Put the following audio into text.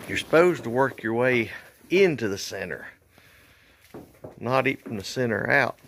You're supposed to work your way into the center, not eat from the center out.